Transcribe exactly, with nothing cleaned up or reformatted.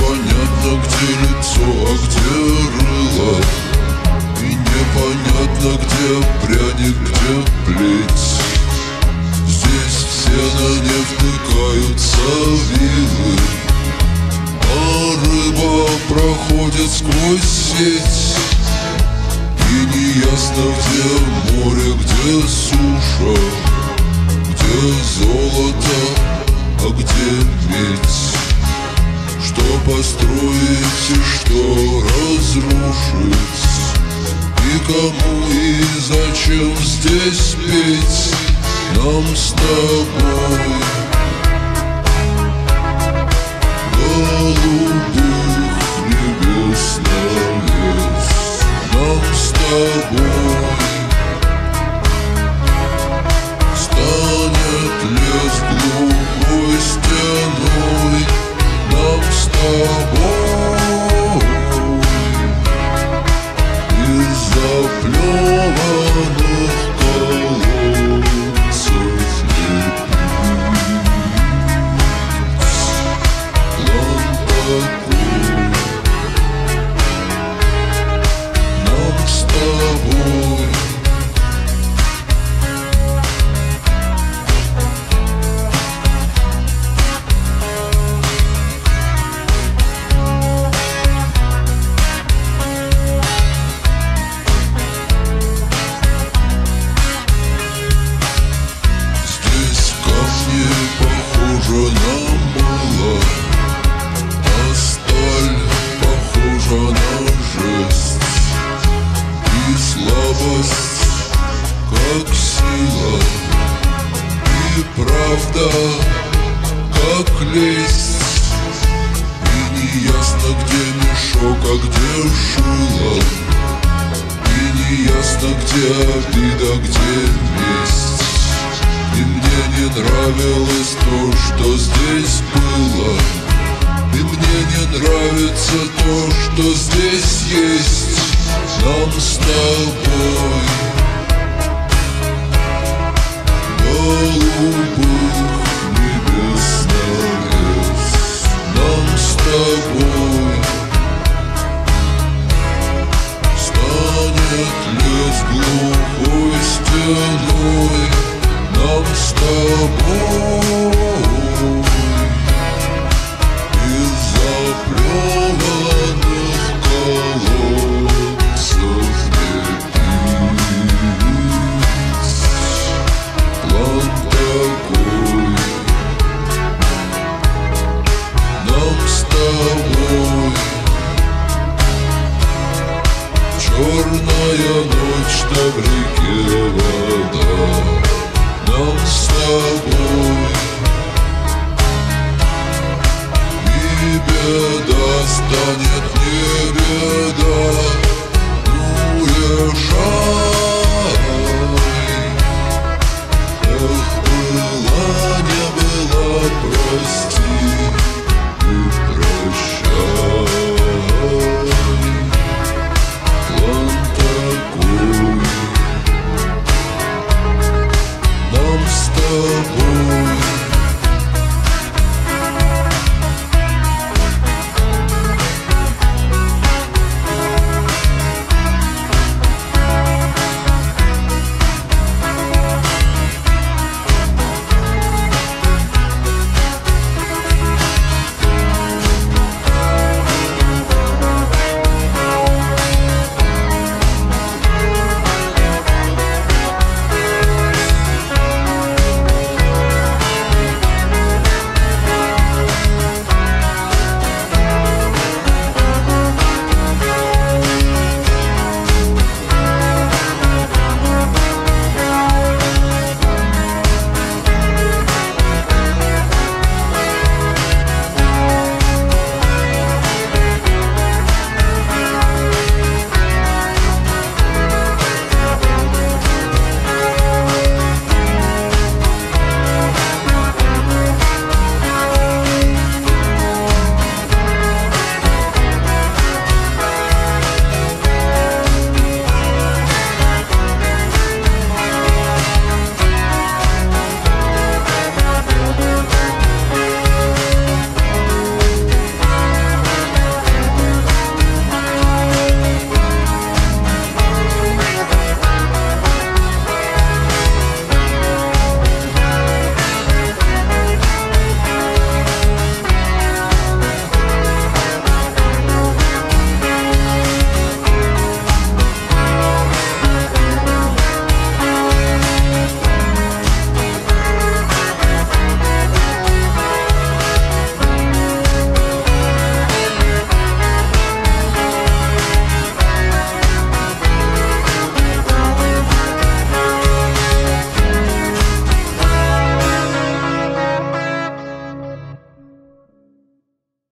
непонятно, где лицо, а где рыло. И непонятно, где пряник, где плеть. Здесь все на не втыкаются вилы, а рыба проходит сквозь сеть. И неясно, где море, где суша, где золото, а где медь. Что построить и что разрушить, и кому и зачем здесь петь нам с тобой голубых небес навес. Нам с тобой станет лес глухой стеной. Нам с тобой из заплеванных колодцев лепить план такой. Нам с тобой похожа на мыло, а сталь похожа на жесть. И слабость, как сила, и правда, как лесть. И неясно, где мешок, а где шило. И неясно, где обида, где месть. И мне не нравилось то, что здесь было. И мне не нравится то, что здесь есть. Нам с тобой голубых небес навес. Нам с тобой станет лес глухой стеной. Нам с тобой из заплеванных колодцев лепить план такой. Нам с тобой черная ночь, да в реке вода. Нам с тобой и беда станет